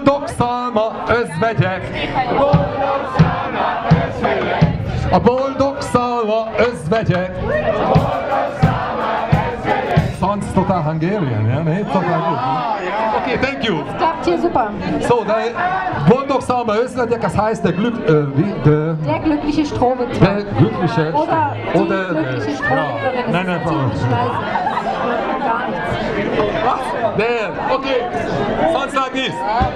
boldog szalma özvegyek. A boldog szalma özvegyek. Sounds total Hungarian, yeah, mate? Total good. Okay, thank you. Klappt hier super. So, der boldog szalma özvegyek, das heißt der Der glückliche Strohwitwer. der glückliche Oder die glückliche ja. Strohwitwerin. Nein, nein, Gar nichts. was? There. Okay. Sounds like this.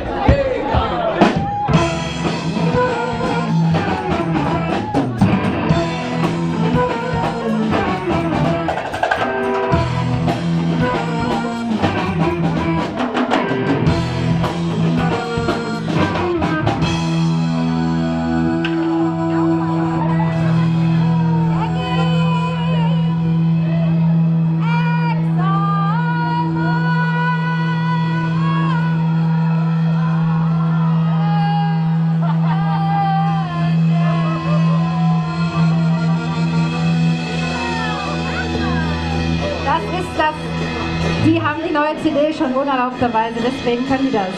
Die haben die neue CD schon unerlaubterweise, deswegen können die das.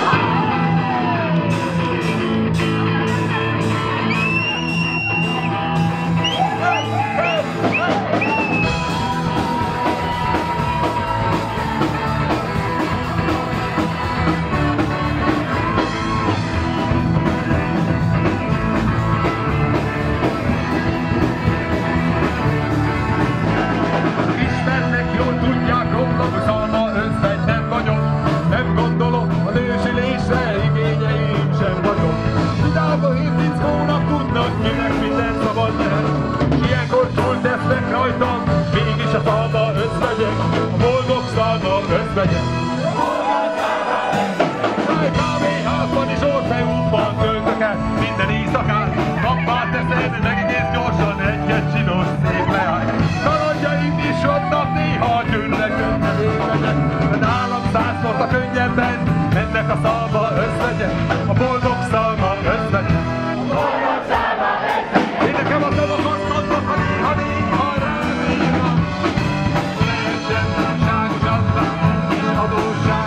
Minden éjszakán kappát teszed, meg egész gyorsan egy-egy csinos szép leány. Kalandjaim is vannak, néha gyűlnek önnek, de nálam 100-szor könnyebben mennek a szalma özvegyek, a boldog szalma özvegyek. Én nekem a szavakat mondok, ha néha rám írnak. Lehessen társágos aztán adósság.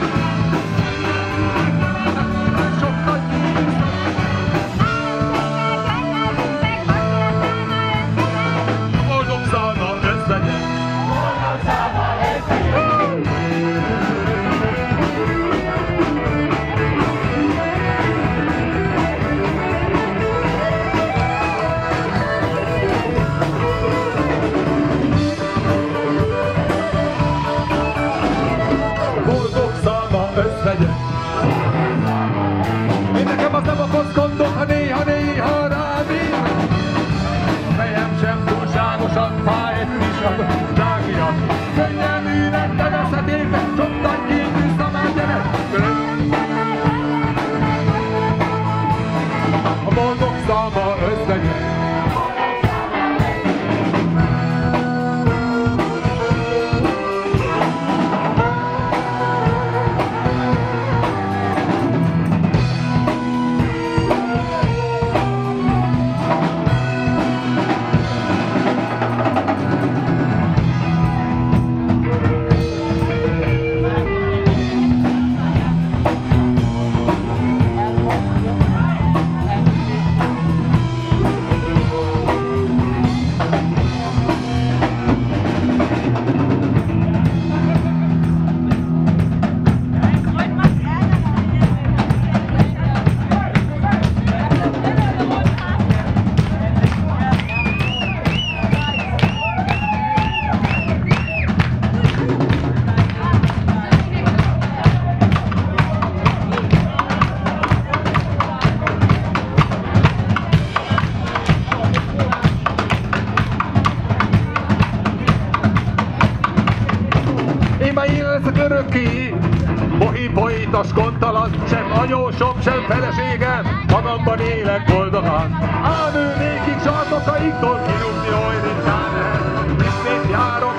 Én nekem az nem okoz gondot, ha néha rám ír. Fejem sem túlságosan fáj egy kis zsákja. Könnyelműnek nevezheték, de csottan kívül szamár gyerek. A boldog szalma özvegyek. Bohímpoitas gondtalan, sem anyósom, sem feleségem, magamban élek boldogan. Ám ő nékik sarkokaiktól kirúgni oly ritkán el. Ismét járok